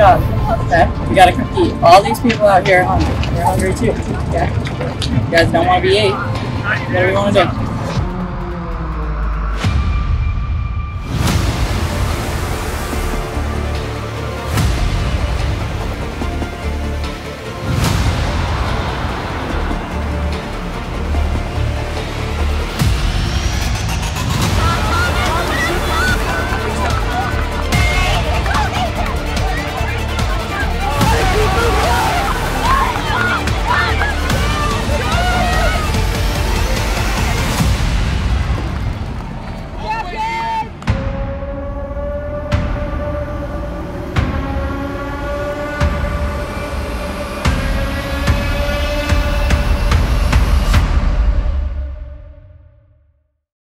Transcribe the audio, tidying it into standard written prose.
job. Okay? We gotta compete. All these people out here are hungry. They're hungry too. Okay? You guys don't want to be ate. What do we want to do?